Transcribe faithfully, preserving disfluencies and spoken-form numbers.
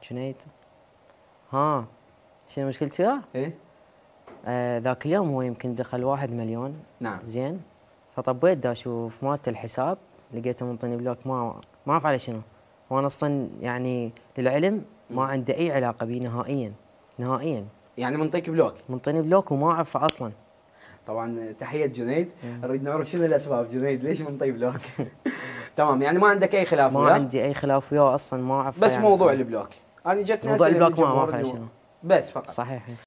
جنيد ها شنو مشكلتي وياه؟ ايه آه ذاك اليوم هو يمكن دخل واحد مليون. نعم. زين. فطبيت دا اشوف مالته الحساب لقيته منطيني بلوك ما ما اعرف على شنو. وانا اصلا يعني للعلم ما عنده اي علاقه بي نهائيا نهائيا. يعني منطيك بلوك؟ منطيني بلوك وما اعرفه اصلا. طبعا تحيه جنيد. نريد نعرف شنو الاسباب جنيد ليش منطي بلوك؟ تمام يعني ما عندك اي خلاف ما وياه؟ عندي اي خلاف وياه اصلا ما اعرف بس يعني موضوع البلوك انا جتني موضوع اسئله البلوك ما اعرف على شنو. بس فقط. صحيح.